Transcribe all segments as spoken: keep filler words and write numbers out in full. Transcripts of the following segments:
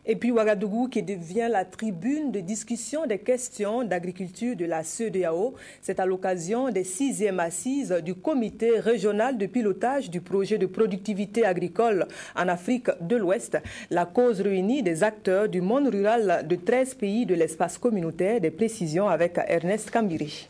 Et puis Ouagadougou qui devient la tribune de discussion des questions d'agriculture de la C E D E A O. C'est à l'occasion des sixièmes assises du comité régional de pilotage du projet de productivité agricole en Afrique de l'Ouest. La cause réunit des acteurs du monde rural de treize pays de l'espace communautaire. Des précisions avec Ernest Kambiri.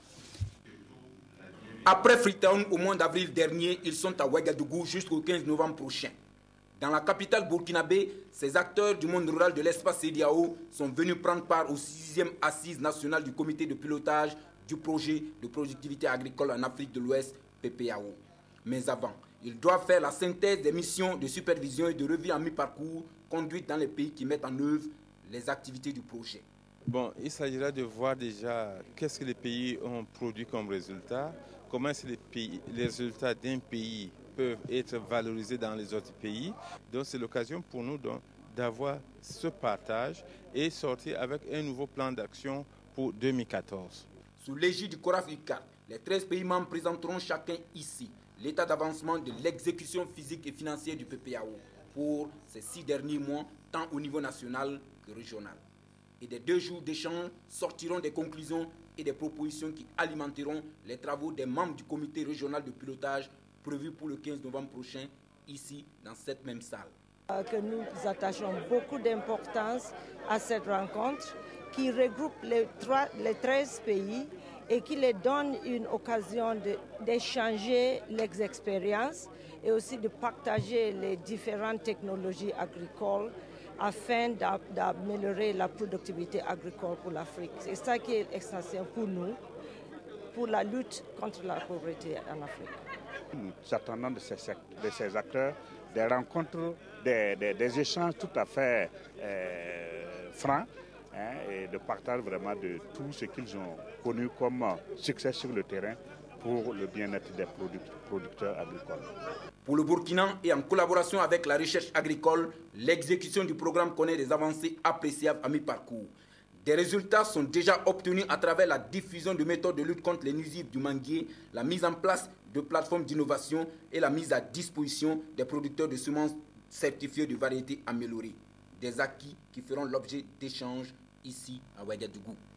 Après Freetown au mois d'avril dernier, ils sont à Ouagadougou jusqu'au quinze novembre prochain. Dans la capitale burkinabé, ces acteurs du monde rural de l'espace C E D E A O sont venus prendre part aux sixième assises nationales du comité de pilotage du projet de productivité agricole en Afrique de l'Ouest, P P A O. Mais avant, ils doivent faire la synthèse des missions de supervision et de revue en mi-parcours conduites dans les pays qui mettent en œuvre les activités du projet. Bon, il s'agira de voir déjà qu'est-ce que les pays ont produit comme résultat, comment est-ce que les, pays, les résultats d'un pays peuvent être valorisés dans les autres pays. Donc c'est l'occasion pour nous d'avoir ce partage et sortir avec un nouveau plan d'action pour deux mille quatorze. Sous l'égide du CORAF U C A D, les treize pays membres présenteront chacun ici l'état d'avancement de l'exécution physique et financière du P P A O pour ces six derniers mois, tant au niveau national que régional. Et des deux jours d'échange sortiront des conclusions et des propositions qui alimenteront les travaux des membres du comité régional de pilotage prévu pour le quinze novembre prochain, ici, dans cette même salle. Que nous attachons beaucoup d'importance à cette rencontre qui regroupe les, trois, les treize pays et qui les donne une occasion d'échanger les expériences et aussi de partager les différentes technologies agricoles afin d'améliorer la productivité agricole pour l'Afrique. C'est ça qui est essentiel pour nous, pour la lutte contre la pauvreté en Afrique. Nous attendons de ces, de ces acteurs des rencontres, des, des, des échanges tout à fait euh, francs hein, et de partage vraiment de tout ce qu'ils ont connu comme succès sur le terrain pour le bien-être des producteurs agricoles. Pour le Burkina et en collaboration avec la recherche agricole, l'exécution du programme connaît des avancées appréciables à mi-parcours. Des résultats sont déjà obtenus à travers la diffusion de méthodes de lutte contre les nuisibles du manguier, la mise en place de plateformes d'innovation et la mise à disposition des producteurs de semences certifiées de variétés améliorées. Des acquis qui feront l'objet d'échanges ici à Ouagadougou.